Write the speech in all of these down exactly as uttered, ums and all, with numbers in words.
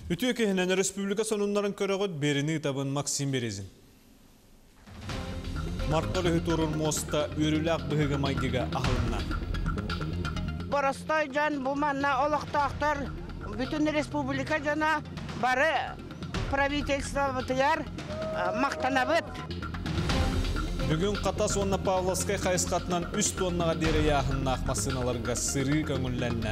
Ütüekehinen Respublika sonunların körögöt berini tabın Maksim Berezin. Markalı hüturun mosta ürülak bıhıgı maygiga ahılına. Borostoy can bu manna olaqtaqtar bütün Respublika jana bары правительство тыяр мактанабыт. Бүгін Қатас онна Павловскай қайысқатынан үш тоннаға дері яғынна ақмасыналарға сыры көңілләнне.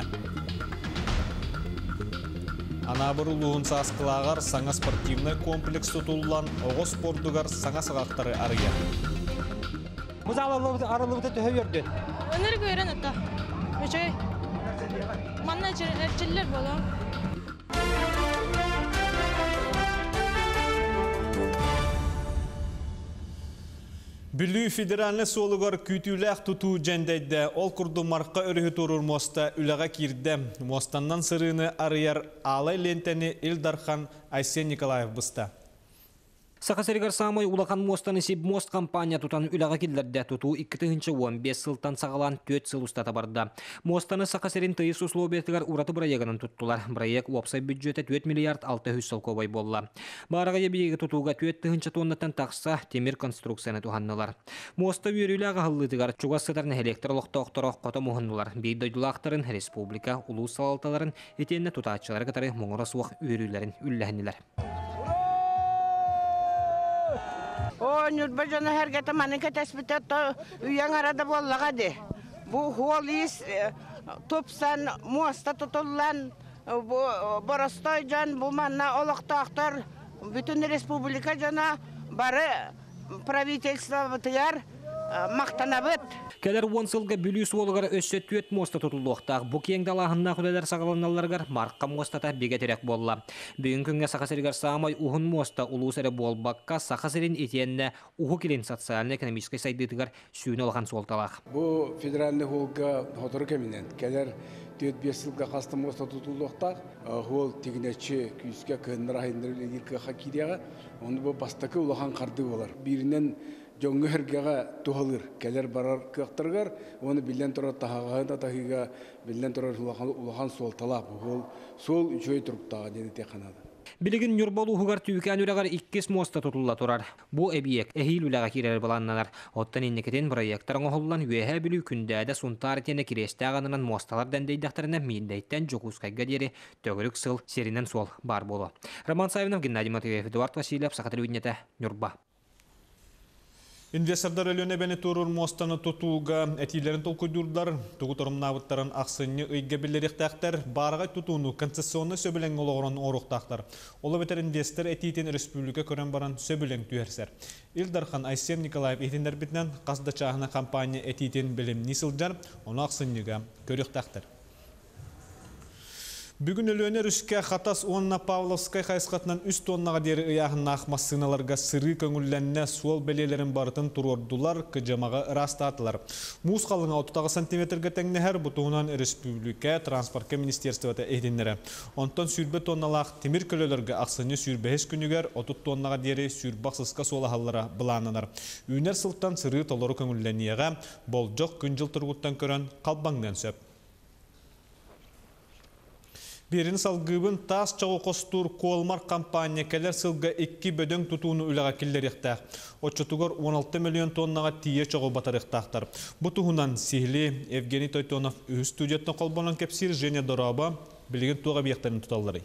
Анабыр ұлуын сасқылағар саңа спортивный комплекс тұтылуан оғы спордығар саңа сағақтары арыя. Мұз арылығы түхі өрді? Өнер көрін ұтта. Өчөй. Манна әрчілер болу. Бүлі федеральны солығар күтіләқ тұту жәндейді ол күрді марқа өрігі тұрыр моста үліға кирді. Мостаннан сырыны арыяр алай лентені Илдархан Айсен Николаев бұста. Сақасырығар самай улақан мостаны сеп мост компания тұтан үліға келдерді тұту икки он бес сылтан сағалан төрт сыл ұстата барды. Мостаны Сақасырын тыйыс условиятығар ураты проегінің тұттылар. Проек уапсай бюджеті төрт миллиард алты жүз сыл көбай болла. Бараға ебегі тұтуға төрт тоннаттан тақса темір конструкцияны туғаннылар. Моста үйерілі ағылытығар чуғасытарын электрлықта оқтырақ қота мұғынылар. Бейдойдылақтарын республика, улус салалталарын етеніне тұтатшылар қатары мұңыра суық үйерілерін үлләхінілер. О, Нюрбажаны әргеті манынка тәспітет үйен арада боллаға де. Бұл холис топсан моста тұтылан Боростой жан бұл манна олықтақтар bütün Республика жана бары правительство тыяр мақтанабыт. Кәлер он сылға бүлі суолығар өссет төт моста тұтылуқтақ. Бұ кең далағынна құдалар сағаланаларғар марқа мостата беgeтерек болла. Бүгін күнге Сақасырығар самай ұғын моста ұлусары болбаққа Сақасырын етеніне ұғы келен социально-экономическай сайдытығар сүйін алған солталақ. Бұл федеральный холға ғотыры кәмінен кәлер төт бес сылға қасты моста тұтылуқтақ. Ол тегінетші күйіске күйіннер айындыры елгі қакирияға. Оны бұл бастақы ұлақан қарды болар. Бірінен жоңғы әргеға туғалыр, кәлер барар көқтіргер, оны білден тұрар тағағағын атағыға білден тұрар ұлақан сол талап, ол сол жөй тұрыптаға деді теканады. Білігін Нюрбол ұғығар түйкен үрағар иккес моста тұтылла тұрар. Бұ әбиек әхил үліға керер баланнанар. Оттан еннекетен проекттарын оғылан өйәе білі күндәді сұнтар етені кересті ағанынан мосталар дәндейдақтарына мейіндейттен жоқусқайға дері төгілік сыл серінен сол бар болу. Роман Савинов, Геннадий Матвеев, Эдуард Васильев, Сақатыр Үйнеті, Нюрба. Инвестордар өліне бәні тұрыр мостаны тұтуға әтейлерін толқыдырдар, тұғы тұрымнавыттарын ақсыны өйге білеректақтар, барғай тұтуыны концессионны сөбілен олығырын орықтақтар. Олы бетер инвестор әтейтен республика көрін баран сөбілен түйерсер. Илдархан Айсен Николаев етіндер бітінен қасда чағына компания әтейтен білім несілдер, оны ақсыныға көріктақтар. Бүгін өліне үске Қатас онна Павловскай қайысқатынан үш тоннаға дері ұяғын ақмасыналарға сыры көңілленне суал бәлелерін барытын тұрордулар күжамаға растатылар. Мұз қалыңа отыз сантиметрге тәңіне әр бұтуынан республика транспортқа министерствоты әйденлері. Онтан сүрбе тонналақ темір көлелерге ақсыны сүрбе әс күнігер отыз тоннаға дері сүрбақсызға солағалары бұланынар. Үйнер сылттан сыры толыры көңілленеға бол жоқ күнжіл тұрғыттан көрін қалбаңнан сөп. Берін салғыбын тас чағу қостур қолмар компания кәлер сылға екі бөдөң тұтуыны үліға келдер ектәқ. Отчытығыр он алты миллион тоннаға тие чағу батар ектақтар. Бұтығынан Сихли, Евгений Тойтонов, үз студияттың қолбанын кепсір Женя Дораба білген туға бияқтарын тұталдары.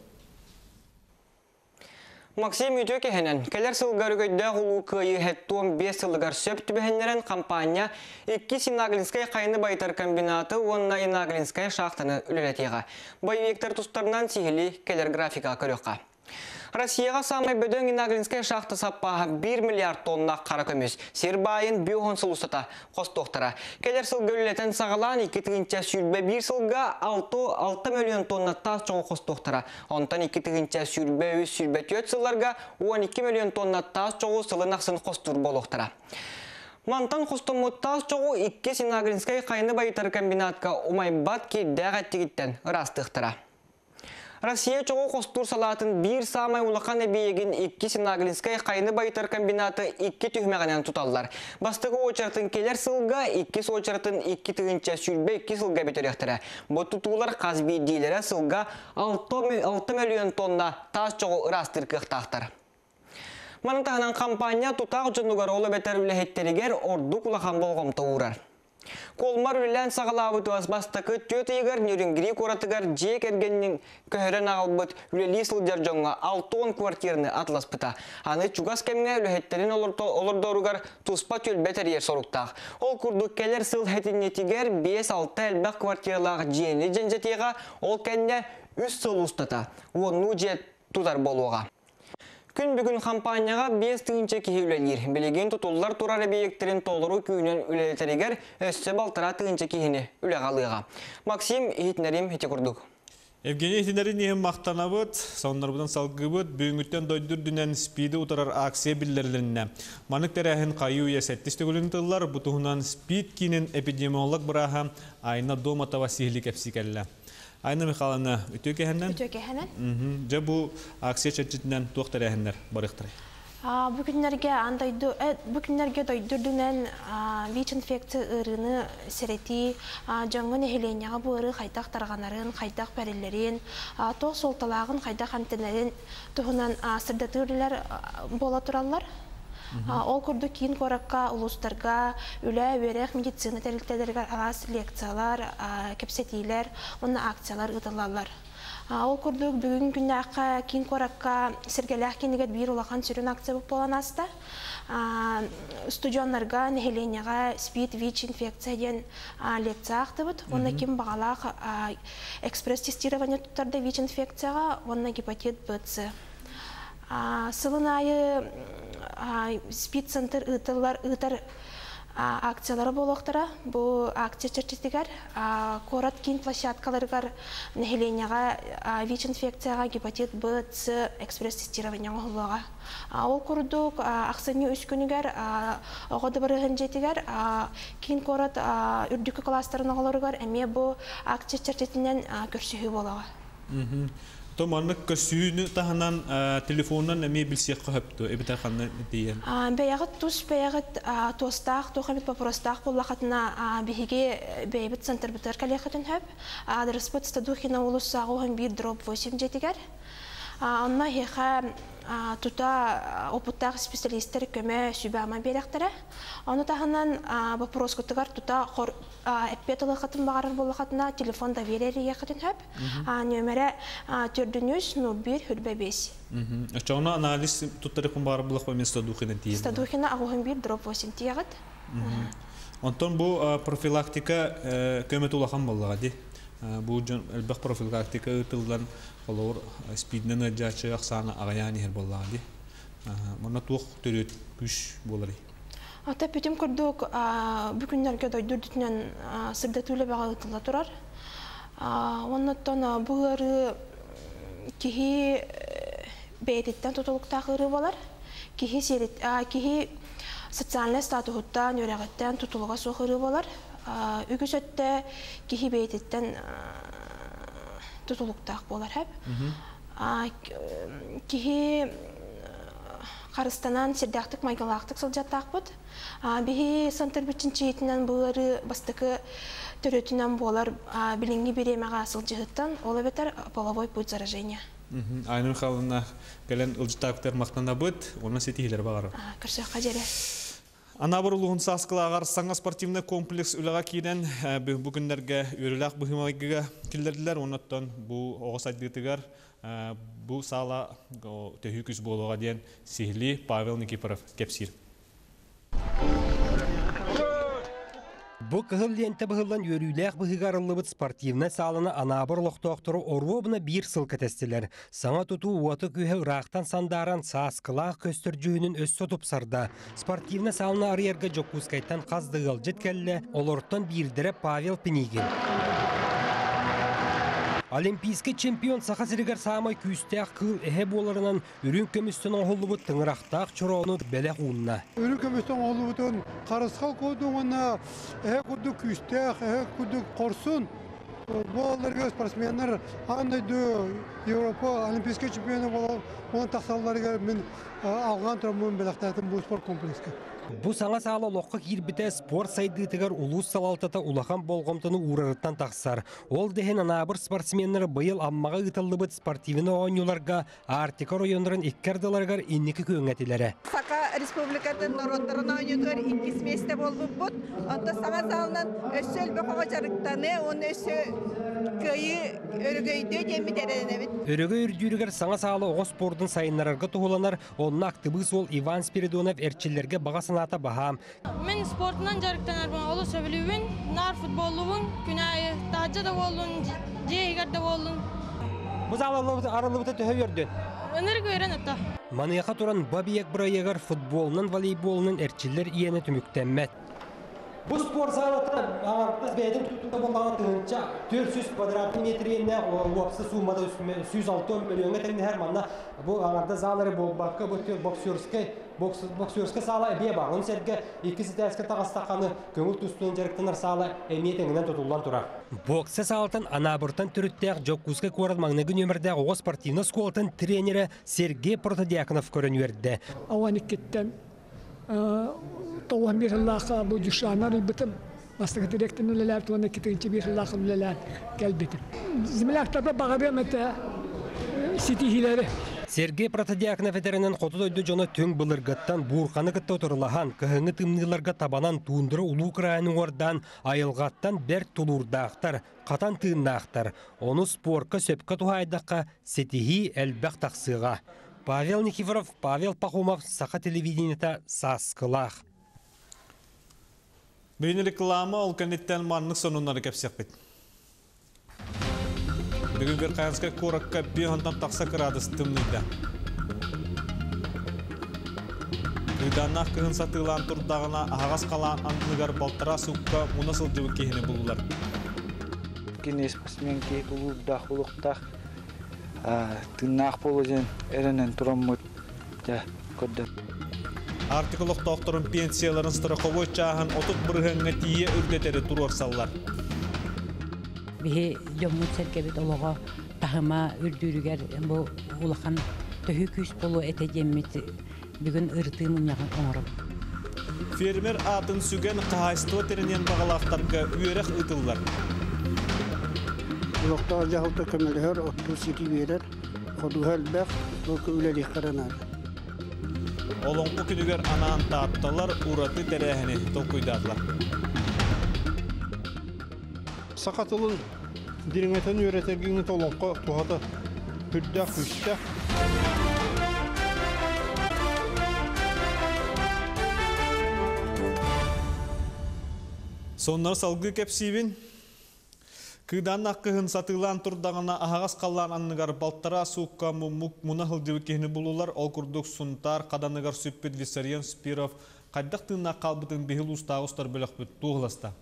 Максим Ütөкехенен келер сылғар өйді ғылу көйі хәттуын бес сылғар сөп түбіхенлерін компания екі Синаглинскай қайны байтар комбинаты онна Инаглинскай шақтаны үлелетеға. Байвектер тұстарынан Сихли келер графика көріққа. Россияға самай бөдөң Инаглинскай шақты саппаға бір миллиард тонна қара көмес. Сербайын бүйоғын сыл ұстата қостоқтара. Келер сыл гөлілетін сағалан екі тігінші сүрбе бір сылға алты миллион тонна тас жоғы қостоқтара. Онтан екі тігінші сүрбе үз сүрбе төт сылларға он екі миллион тонна тас жоғы сылын ақсын қостур болуқтара. Мантан қостымы тас жоғы екі Синаглинскай қайны байтар комбинатқа умай бат ке дәғәттігіттен растықтыра. Россия чоғы қостур салатын бір самай улақан әбейеген икки Синаглинскай қайны байтар комбинаты икки түймеғанен тұталдар. Бастығы очартын келер сылға, икки очартын икки тығынча сүлбе икки сылға бетеректірі. Бұл тұтулар қазбей дейлері сылға алты миллион тонна тас чоғы ырастыр қықтақтар. Манытағынан компания тұтақ жүнігар олы бәтер үліхеттерігер орду құлақан болғымты ұрар. Колмар үлілән сағалабытуаз бастықы төт егер нөрінгірі қоратығар жек әргеннің көхірін ағылбыт үлелі сылдер жоңға алты он квартирны атлас бұта. Аны чугас кәмге үліхеттерін олырдоруғар тұспа төл бәтер ер соруқтақ. Ол күрдік келер сыл хәтіннетігер бес алты әлбәқ квартиралағы жиенлі жәнжетеға ол кәнне үс сыл ұстата. Оны жет тұтар болуға. Күн бүгін компанияға бес тыгынча кихи үлелер. Білеген тұтулар турар объекттерін толыру күйінен үлелетерегер өсі балтыра тыгынча кихini үлеғалыға. Максим Хитнерим хеті күрдік. Евгений Хитнерим ехім мақтанабыд, сауынларбыдан салғыбыд, бүйінгіттен дойдыр дүнен спиді ұтарар акция білдерлеріне. Манық тәрәхін қайы үйесеттісті көлін тұллар, бұтығынан спид кейінен эпидемиолог бұраға айна дома тава сихлік әпсикәлі. Айна Михайловна, өтө кехеннен? Өтө кехеннен. Же бұл акция чәтчетінен туақтар әхендер барықтыры? Бүгінлерге дойдырдыңнен ВИЧ-инфекция ұрыны сәрети, жаңын әхеленяға бұыры қайдақ тарғанарын, қайдақ пәрелерін, тоқ солталағын, қайдақ әмтенерін тұғынан сырдаты үрілер бола тұралар. Ол күрді кейін қораққа, ұлыстарға, үлі өрек медицина тәрілтелерге ағас лекциялар, кепсетейлер, оны акциялар ұтылалар. Ол күрді бүгін күнді аққа кейін қораққа сергеләқ кенігет бір ұлақан сүрін акция бұп болан аста. Студионларға, нәхеленеға спид, ВИЧ инфекция ден лекция ақты бұд. Оны кем бағалақ экспресс-тестирование тұттарды ВИЧ инфекцияға, оны гепатит бұдсы. Сылын айы спид-центр ұтар акциялары болуқтыра. Бұл акция чертетігер корат кейін площадкаларығар нәхеленеға ВИЧ инфекцияға гепатит Б, С экспресс-тестирование ғылыға. Ол күрдік ақсыны үш күнігер оғады бірігін жетігер кейін корат үрдікі кластарын ғылырығар әме бұл акция чертетінен көрсігі болуға. Томаннык көсүйіні тағынан телефонынан әме білсек қөпті, әбіті қанны дейін? Бәйағыт тұс, бәйағыт тостақ, тоқамет папыростақ болақатына бейге бәйбіт центр бұтыр кәлеқетін хөп. Адрespыт стадухина олысы ағуын бір дроп восемь жетігер. Онна хеха тута опыттағы специалистер көмі сүбәма беректері. Оны тағынан вопрос күттігар тута әппет ұлықатын бағарыр болықатына телефон доверері еқетін хөп. Нөмірі төрдініз нөл бір хүрбе бес. Өчауына анализ тұттарықын бағарыр болық бәмен стадухина дейін? Стадухина ағуын бір дроп восемь тияғыд. Онтон бұл профилактика көмет ұлақан болыға де? Бұл әлбәқ профилактика ұтылдан олар спиднен өджачы ақсаны ағаян ехер болыға де? Мұна туық төрет күш болары? Ата пөтім күрдік бүкіндерге дойдырдытынан сырдатулы баға ұтылы тұрар. Оннаттан бұлары кеге бәйдеттен тұтылықтағы ұры болар. Кеге социальный статуғыттан, өрәғіттен тұтылыға соқ ұры болар. Үгіз өтті кеге бәйдеттен тұтылықтақ болар әп. Кеге қарыстанан сердяқтық, майгалақтық сылжаттақ бұд. Беге сантыр бүтінші етінен бұлары бастықы түретінен болар білінгі беремеға сылжығыттан, олы бетер половой путь заражения. Айна Михайловна кәлін ұлжытақтар мақтана бұд, оны сетігілер бағары? Көрсек қадері. Анабыр ұлығын сасқылағар саңа спортивный комплекс үліға кейден бүгіндерге өріләқ бұхымағыға келдерділер. Онаттан бұл оғыс айдығытығар бұл сала төхі күз болуға дейін Сихли Павел Никипаров кепсир. Бұл кығыл ленті бұғылан өріләқ бұғығарылыбыт спортивна салына анабыр лоқтоқтыры орвобына бір сыл кәтестілер. Саңа тұту уаты күйе ұрақтан сандаран сасқылақ көстір жүйінің өз сотып сарда. Спортивна салына арыерға жоққускайттан қаздығыл жеткәлі, олорттан бірдірі Павел Пенигин. Олимпийский чемпион Сахасырыгар самай күстәк кыл әһе боларынан үрін көмістен оғылыбыт тыңырақтақ чороны бәләқ ұнна. Үрін көмістен оғылыбытын қарысқал көдіңіна әһе күрді күстәк, әһе күрді қорсын болларга спортсменнер андай ду Европа олимпийский чемпионы болар. Он тахсалларга мен алган турмун белектатын бу спорт комплекска. Бу саңа салы лоққа кирбите спорт сайдытыгар улус салалтата улахан болгомтыны урарыттан тақсар. Ол дехен анабыр спортсменнер быйыл аммаға ыталлыбыт спортивны ойнуларга Артика районларын иккердаларгар инники көңетилері. Сака республикатын народтарын ойнудыр иккис месте болбу бут. Онта саңа салынан өссөл бөкөға жарықтаны, он өссө көйі өргөйді демі дәренебит. Өрөгө үрдүрүгер саңа салы оғыз спордың сайынларга туғыланар, онна актыбыз ол Иван Спиридонов әрчілерге бағасын ата бағам. Мен спортынан жарықтан арбан олы сөбілуін, нар футболуын, күнайы, тажы да болуын, жейгер да болуын. Бұз аралыбыта төхі өрден? Өнер көрен ұтта. Манияқа туран бабиек бұрайығар футболынан, волейболынан әрчілер иені түміктенмет. Бұл спорт залында аңартыз бәйдің тұтында болған тұғынша төрт жүз квадрат метріне уапсы сумада жүз алты миллион метріне әр манна бұл аңарда залары бол баққа бұл боксерске сала әбе бар. Оның сәрге екісі тәскі тағастақаны көңіл тұстуын жарықтанар сала әметіңінен тұтылдан тұра. Боксы салытын анабыртан түріттәк Жоккузға көріл маңны күн өмірді оғы спортивны сколтын тренері Сергей Протодиаконов көрін өрді. Ауаны кеттен Тоған бір Аллаға бұл жүшанар үлбітім. Бастығы директорын үлелер, туғаны кетігінші бір Аллаға үлелер кәлбетім. Зімілақтарда бағабем әті сетихилері. Сергей Протодиаконов етерінен қоты дойды жоны түң бұлырғаттан бұрқаны күтті отырылаған, көхіңі тымныларға табанан туындыры ұлу қырайының ордан айылғаттан бәр тұлурдақтар, қатан тыыннақтар. Оны спорқа сөпқа туғайдаққа сетихи әлбәқ тақсыға. Павел Никифоров, Павел Пахумов, Саха телевидениета Саскылах. Бейін реклама ол кәнеттен манның сонунлары кәпсек бет. Бүгінгер қайынсқа көрікке бейхондан тақса кырадыс тымныйда. Үйданнақ күйін сатылан тұрдағына ағас қалан антыныгар балтыра суққа мұнасыл жывы кейіне бұлылар. Кенес пасмен кей ұлудақ, ұлықтақ. Тыннақ болу жен әрінен тұраммыд көдді. Артикулық доқторын пенсияларын страховой чағын отық бірғыңға тие үрдетері тұру орсалар. Бихи жоммут сәркебет олығы тағыма үрдүрігер бұл ұлақан төхі күш болу әте жеммет бүгін ұртымын яғын оңырым. Фермер атын сүген қағайстығы терінен бағалақтарға үйерек ұтылар. Улуқтағы жағылты көмелігер отты сети берер, қодуғал бәқ, бұл үлелі қаранар. Олонқы күнігер анаан таатталар, ұраты тәрәхіне толқойдадылар. Сақатылын диреңетен өретергені толонқы туғатыүрдәқ, үштәқ. Соннар салғы кәпсейбін. Кыдан аққығын сатылан тұрдағына ағас қалан анныгар балтара суыққа мұна ғылдығы кені бұлылар ол күрдік сұнтар қаданыгар сөппет Виссарион Спиров қайдақ тыңна қалбытын бейіл ұстағыстар бөлік бүт туғыласта.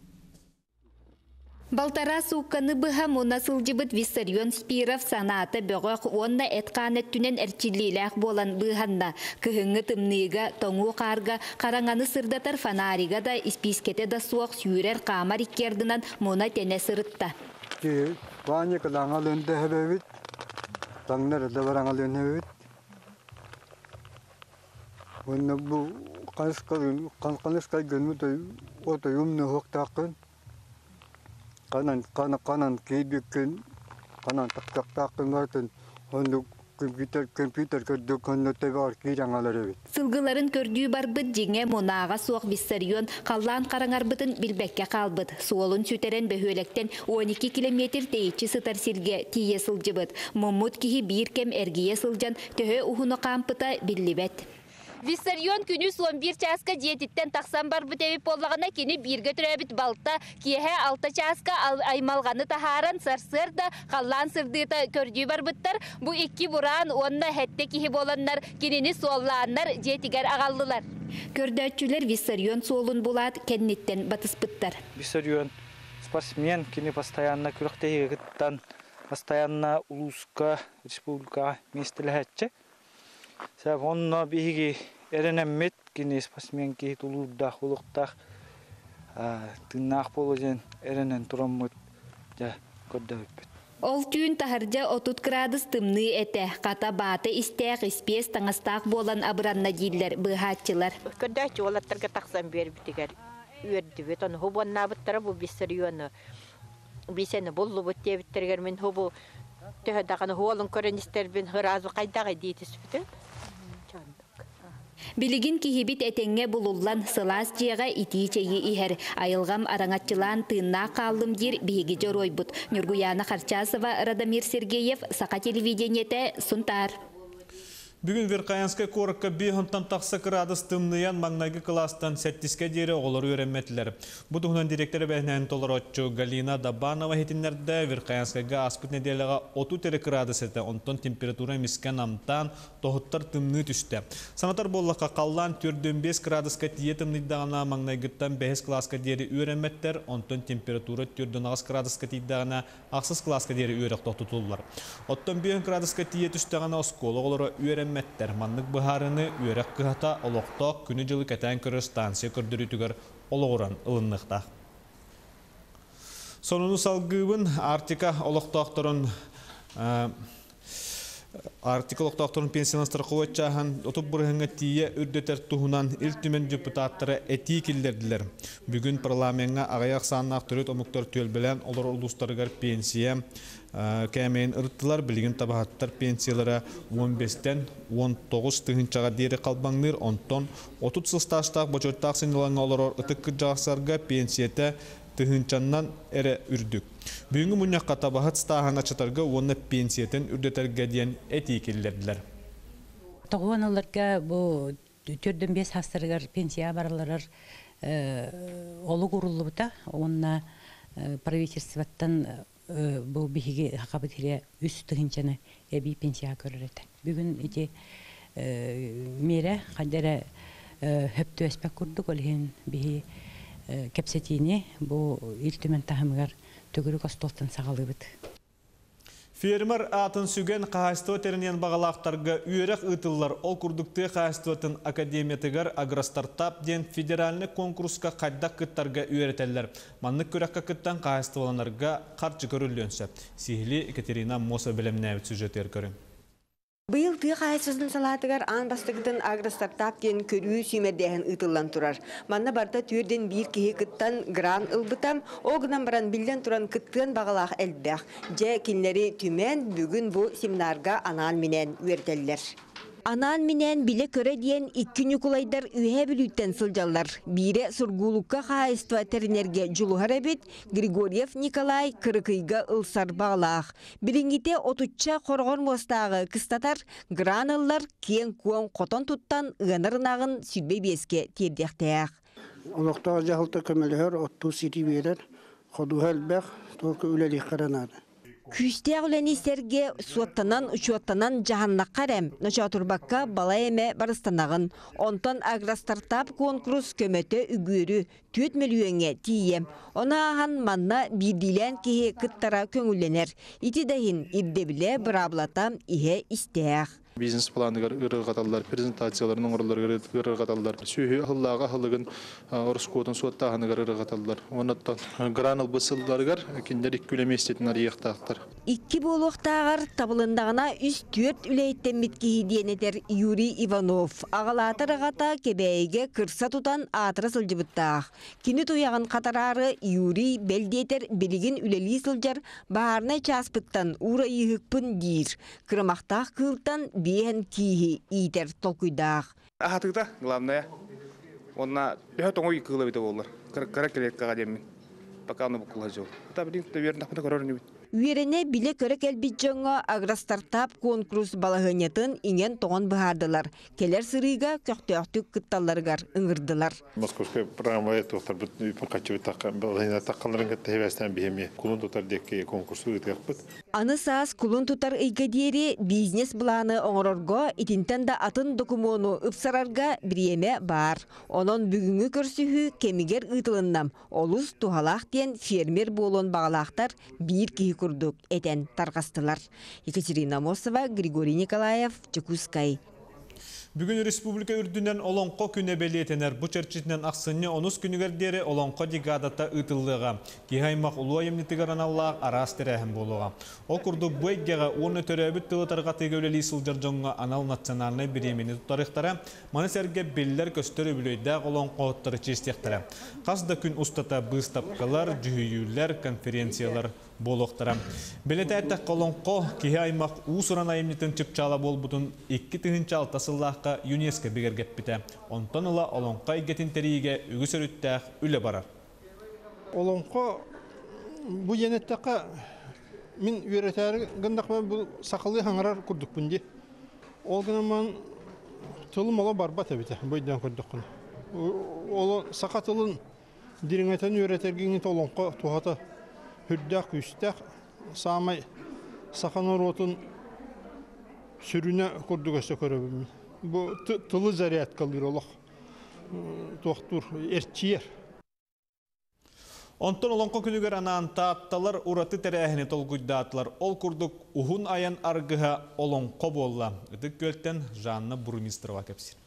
Балтара суққаны бұға мұна сылжыбыт Виссарион Спиров санаты бөғіқ онна әтқанет түнен әрчіліләқ болан бұғанна күхіңі тымныға, тоңу қарға, қараңаны сырдатар фонариға да испискете да суақ сүйрер қамар иккердінан мұна тәне сырытта. Баны қылаңал өнді әбәвіт, таңнар да бараңал өнді әбәвіт. Оны бұл қанысқай гөнмі оты өмні хоқтақын. Kanan kanan kanan kidikkin kanan tak tak martin onu компьютер компьютер көддөк коннотте бар кирангалары бит. Сылгыларын көрдүү барбыт жеңе монага суак Виссарион каллан караңарбытын билбекке калбыт. Суолун сүтерен бөхөлектен он эки километр тейчи сытар силге тие сылжыбыт. Моммут кихи бир кем эргие сылжан төһө ухуну кампыта биллибет. Виссарион күнү он бир часка диетиттен таксан бар бүтебип боллагана кини бирге төрөбүт балта киэхэ алты часка аймалганы тахаран сарсыр да каллан сырдыта көрдүү барбыттар. Бу икки буран онна хетте кихи боланнар кинини суоллааннар диетигер агаллылар. Көрдөөчүлөр Виссарион суолун булат кенниттен батыспыттар. Виссарион спортсмен кини постоянно күрөктегиттан постоянно улуска республика местелехетче. Сәп онна биһиги эренеммет кини спортсмен ки тулурда хулуктах тыннах боложен эренен тураммыт жа көрдөбүт. Ол түйін тахаржа отут градус тымны эте, ката баты истег испес таңастақ болан абыранна дейлер быхатчылар. Көрдәчі олаттарға тақсан бербітігер үйерді бет, оны хубу набыттара бұл бесіріуіні, бесені болу бұт дебіттергер мен хубу төхедағаны хуолын көріністер бен ғыразу қайдағы дейтіс біті. Билигин кихибит этеңге булуллан сылас жега итичеги ихер айылгам араңатчылан тынна калдым дир биги жоройбут. Нургуяна Харчасова, Радомир Сергеев, Сака телевидениете, Сунтар. Бүгін Верхаянская коракка бейхонтан тақсы градус тымныян маңнайғы кластан сәттіске дейірі олар өреметтілер. Бұдығынан директоры бәхнән толыр отчу Галина Дабанова хетінлерді Верхаянскайға аспыт неделіға отыз градус еті, онтон температура мискен амтан тоғыттар тымны түсті. Санатар боллаққа қаллан төрден бес градусқа тие тымныйдағына маңнайғыттан бәхес класска дейірі өреметтер, онтон температура төрден ағыз градусқа тейдағына ақсыз класска дейірі өрек тоқтытылылар. Оттон бес градусқа тие түстіғана осколы олары өрем Мәттер маннык бұхарыны үйерек қығата олықтақ күні жылы кәтән көрі станция көрдірітігер олығыран ылыннықтақ. Сонуны салғыбын Артика олықтақтырын Артика олықтақтырын пенсияластыр қуатчахан отып бұрғыңа тие үрдетер тұхынан үлтімен депутаттары этикілдерділер. Бүгін парламентға ағаяқ саннақ түрет омықтар төлбілен олар ұлыстарығар пенсия кәмейін ұрттылар білген табағаттар пенсиялары он бестен он тоғыз тығынчаға дейірі қалбаңныр, онтон отыз стажтақ бөчеттақ сенелаңа олар ұтық жақсарға пенсияты тығынчаннан әрі үрдік. Бүгінгі мұнаққа табағат стағана чатарға оны пенсиятын үрдетерге дейін әтейкелдерділер. Тоғуан оларға бұл түрдің бес хастырғар пенсия барыларыр олы құрылы бұта, онына правительстваттан бұл бігі хақабытыре үс тұғынчаны әбей пенсия көріреді. Бүгін еті мере қадары хөпті өспәк күрдік олығын бігі кәпсетіне бұл үлтімен тағымығар төгірі қостолтан сағалы бұд. Фермер атын сүген қағайстуатерінен бағалақтарға үйерек ұтылар ол күрдікті қағайстуатын академиятығар агростартап ден федеральны конкурсқа қайдақ күттарға үйеретелер. Маннық көрекқа күттен қағайстуаланарға қарчы көрілленсі. Сихили Екатерина Моса білімнәуіт сюжеттер көрін. Быйыл тыа қайсызын салатығар аң бастығытын агростартап ден көрүү сүймердейін ұтылан тұрар. Манна барда түрден бір кеге күттан гран ылбытам, оғынан баран білден тұран күттен бағалақ әлбәқ. Жә кенлері түмен бүгін бұл семинарға анан менен өрделер. Анан менен биле көрө диен икки нюкулайдар үйе білуттен сылжалар. Бире сургулукка қайыстыва терінерге жулуғар әбет Григорьев Николай кырыкыйга ылсар бағалақ. Бірінгіте отучча қорғыр мостағы кыстатар гранылар кен куан қотон туттан ұғанырынағын сүрбе беске тердектәяқ. Олықтағы жағылты көмелігер отту сири берер, қодуға әлбәқ, толқы үлелі қаранады. Күстәг үләнистерге суаттанан учуаттанан жаһаннаққарам ночатурбакка бала эме барыстанагын. Онтан агростартап конкурс көмөтө үгүрү төрт миллионге тием. Она ахан манна бирдилен кие кыттара көңүлленер. Ити дайын ирдебиле браблатам ihe истәг. Бизнес планыгар ырыгаталлар, презентацияларын оңорлар ырыгаталлар. Сүйі ахыллага ахылыгын орыскотын суаттагыныгар ырыгаталлар. Онаттан гранул бысылдарыгар киндер иккүлеместетин арыяктактар. Икки болуктагар табылындагына үч төрт үлейттен миткии диенетер Юрий Иванов. Агалатырыгата кебейге кырса тутан атыры сылжыбыттаах. Кини туягын катарары Юрий белдетер билигин үлели сылжар баарына часпыттан ура ийгыкпын дир. Кырмактаах кылтан бен кихи итер толкуйдах. Ахатыгда главное, онна бехо тоңой кылы бите болар. Кара келек кагадемин. Пока оно букла жол. Та билин наверное нахмата корорни. Үйерене биле көрек әлбит жоңа агростартап конкурс балағынетін инген тоғын бұхардылар. Келер сырыға көқтөқтік күтталарғар ұңырдылар. Московская программа тоқтар бұт қачыбы таққаларын кәтті хевестен бейме кулын тұтар декке конкурсу үтіғақ бұт. Аны саас кулын тұтар үйгедері бизнес бұланы оңырорға итинтен да атын докумону ұпсарарға біреме бар. Онын бүгінгі көрсіхі кемігер ұтылыннам. Олус тухалақ ден фермер болуын бағалақтар бір кейі курдук этен таргастылар. Екатерина Мосова, Григорий Николаев, Чекускай. Бүгін республика үрдінен олонқо күне белетенер. Бұ черчетінен ақсыны онус күнігердері олонқо дигадата ұтылыға. Кихаймақ ұлуа емнетігер аналлақ арас тәрәхім болуға. Ол күрді бұйгеға оны төрәбіт тылытарға тегеулелі сылжар жоңға анал национальный беремені тұттарықтары, маны сәрге беллер көстері білейді олонқо оттары честектері. Қазда күн ұстата бұстапқалар, жүхүйілер, конференциялар болуқтара. Белеті әттәк қолонқо кихе аймақ ұсыран айымнетін чыпчала бол бұтын екі тігінші алтасыллаққа ЮНЕСКО бігергеп біті. Онтан ұла олонқа егетін тәрейге үгіс өріттәқ үлі барар. Олонқо бұл енеттәққа мен үйретәрі ғындақпен бұл сақылы хаңарар күрдік бұнде. Ол ғынаман тұлым ола барба тәбіті бұйдан күрдік күн. Ол сақатылын диреңетен үйретергені олонқо туғаты Hüddək, üstək, samay saxanar otun sürüne kurdu göster körübüm. Bu tılı zariyat kalır olaq. Doktor erçiyer. Onton olonqo külüger ananta attalar uratı terehine tolguydatlar. Ol kurduk uhun ayan argıha olonqo bolla. Idık gölten Janna Burmistrova kepsir.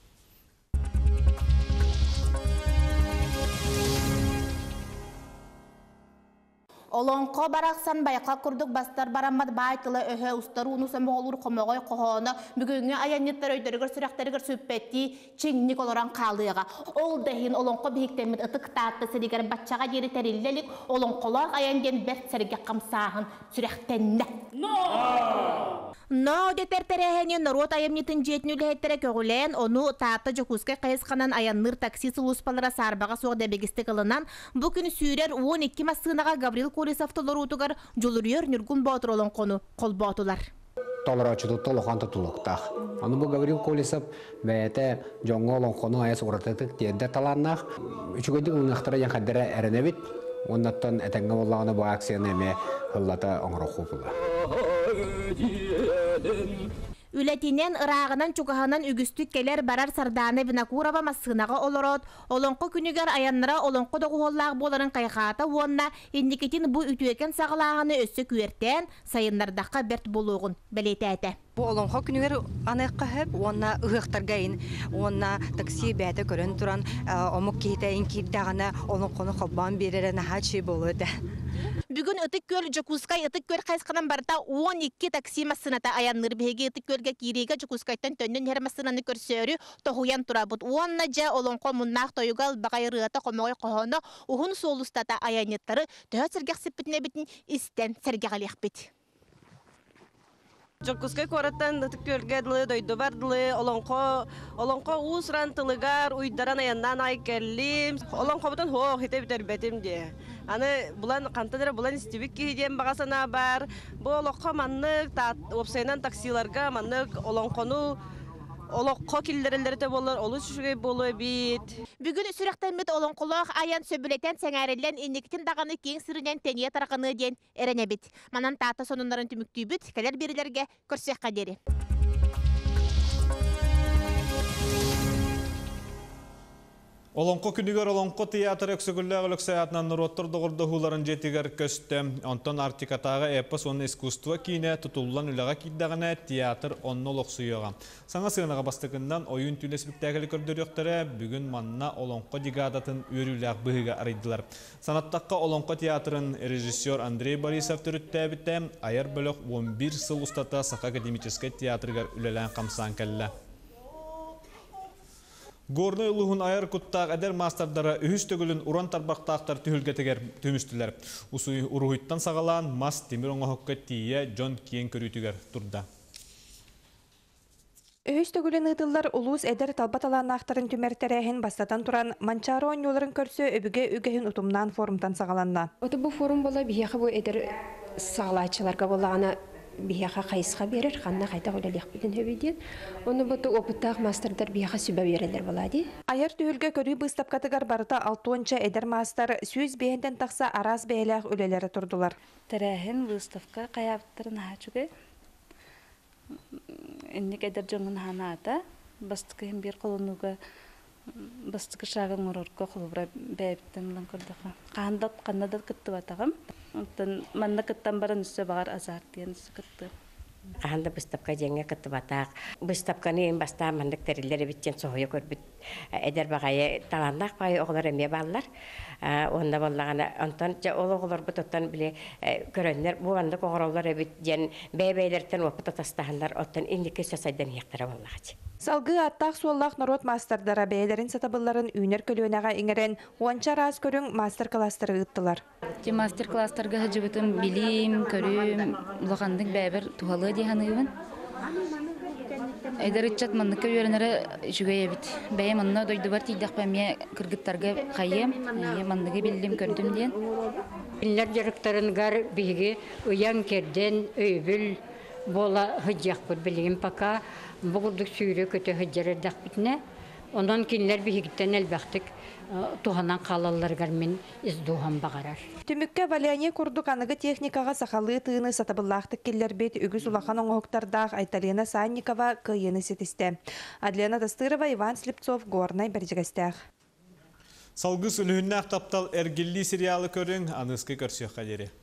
Олонқо барақсан байқа күрдік бастар бараммад байтылы өһе ұстары ұнусы мұғылыр қомағой қоғаны бүгінгі аянеттер өйдерігір сүрәқтерігір сөппетті чеңнік оларан қалыға. Ол дәхін олонқо бейіктемін ұтық татты сәдегер батчаға дері тәрелелік олонқолақ аянген бәрт сәрге қамсағын сүрәқтенді. Но детер терехене народ аямнитин жетнүлеттері көгілен, оны татты жокускай қайысқанан аянныр такси сылуспалара сарбаға соғда бегісті қылынан бүкін сүйрер он екі масынаға Гаврил Колесовтолар утугар жолурьер нүргүн батыр олонқону қол батулар. Толорочуду толохан тутулуктах. Аны бу Гаврил Колесов бәйте жоңго олонқону аяс уратытык тиенде таланнах. Үчүгөйдү унактара яңхаддара әренебит. Оннаттан әтәңгә боллаганы бу акцияны эме хыллата оңроху була. Үлетинен ырағынан чугаханан үгістік келер барар сарданы Винокурова массынаға олорот, олонқы күнігер аяннара олонқы доғуоллағы боларын қайқата онна индикетин бұ үтуекен сағылағаны өссі күертен сайынлардаққа берт болуғын білеті әті. Бу олонқы күнігер анайққа хэп, онна ұғықтарғайын, онна такси бәті көрін тұран, омық кейтайын кейдағына олонқыны қолбан берерін хачи болуды. Бүгін ұтық көл Жокускай ұтық көл қайсқанан барда он екі такси массыната аянныр беге ұтық көлге киреге Жокускайттан төннен хер массынаны көрсөрі тоғуян тұрабыд. Онна жа олонқо мұннақ тойуғал бағайрыата қомағай қоғаны ұғын солыстата аянеттары төғі сіргеқ сіппітіне бітін істен сіргеғалиқ біт. Жокускай кораттан ұтық көлге дылы, дойды бардылы, олонқо ұсыран тылығар, ұйдаран аяннан айкәлім. Олонқо бұтын хоқ хите бітер бәтім де. Аны булан кантадыр булан истибик киһиден багасана бар. Бу олоққа маннык опсайнан таксиларга маннык олонқону олоққа киллерелерде болар, олу сүшүгөй болу бит. Бүгүн сүрәктен бит олонқолох аян сөбүлетен сәңәрелен инниктин даганы кең сырынан тәния тараканы ден эрәне бит. Манан тата сонуннарын түмүктүй бит, келер берилерге көрсөк кадери. Олонқо күнігер олонқо театр өксігілі өлік саятынан нұроттыр доғырды хуларын жетігер көсті. Онтан артикатаға эпос оны искусство кейіне тұтулан үліға кейдағына театр онны олықсуйыға. Саңа сығынаға бастығынан ойын түлесіліктәгілі көрдір өқтірі бүгін манна олонқо дигадатын өріліғ бұғыға арайдылар. Санаттаққа олонқо театрын режиссер Андрей Борисов түрітті әбітті айыр бөлік он бір сыл ұстата Сақа академический театрығар үлелән қамсан кәлі. Горны ұлығын айыр құттақ әдер мастардары үхіс төгілін уран тарбақтақтар түхілгетігер төмістілер. Усуй ұруғыттан сағалан мас темір оңағыққа тие Джон Киен көрітігер тұрда. Үхіс төгілін ұтылар ұлуыз әдер талбаталан ақтарын түмәртәрәхін бастатан тұран манчары ойноларын көрсі өбіге үгіхін ұтымнан форумтан сағаланна. Оты бұл форум бола бияқы бұл әдер сағалатшыларға болағына бияқа қайысқа берер, қанна қайта қолалиқ бітін өбейден. Оны бұты опыттақ мастердар бияқа сүбә берелер болады. Айыр түйілге көрі бұстап қатығар барыта алтуынша әдер мастар сөз бейінден тақса араз бәйләқ өлелері тұрдылар. Тәрәхін выставка қаяптырын хачуге. Эннік әдер жоңын хана ата. Бастықын бір қолынуға бастықы шағын ұрырға қолыбыра бәйіптен ұлан көрдіға. Қандат, қандадат күтті батағым. Манна кыттан баран үсі бағар азар дейін үсі кытты. Қағанда бұстапқа жеңе күтті батақ. Бұстапқаны ең баста мандық тәрілері біттен соғыя көрбіт. Әдер бағайы таланнақ бағайы оғылар әме балылар. Онда болағаны, онтан ол оғылар бұт біле көрінлер. Бұл андық оғыралар әбіт жен бәй-бәйлерден опыт атастағандар оттан индекі сөсайдан ектері болағачы. Салғы аттақ суоллақ народ мастардара бәйлерін сатабыларын үйнер көлуінаға еңерен уанча раз көрің мастер-кластары ұттылар. Мастер-кластарға жібітім білім, көрім, ұлағандың бәбір туғалы дейханығын. Әйдер үтчат мандыққа үйерінері жүгей әбіт. Бәйі манна дойды бар тейдақ бәме кіргіттарға қайым, мандығы білдім көрдім дейін. Биллер жарықтарын ғар бігі ұян керден өйбіл бола хыджақ бір білігім пака бұғырдық сүйрі көті хыджарырдақ бітіне. Онан кинлер бігіттен әлбәқтік туғанан қалаларғар мен издуған бағарар. Түмікке валияне күрдік анығы техникаға сақалы тыыны сатабыллақтық келлер бет үгіз улахан оңғықтардақ Айталена Санникова күйені сетісті. Адлена Тастырова, Иван Слепцов, Горнай Берджігістәқ. Салгыс үліхіннәқ таптал әргілі сериалы көрің, анысқы көрсеқ қадері.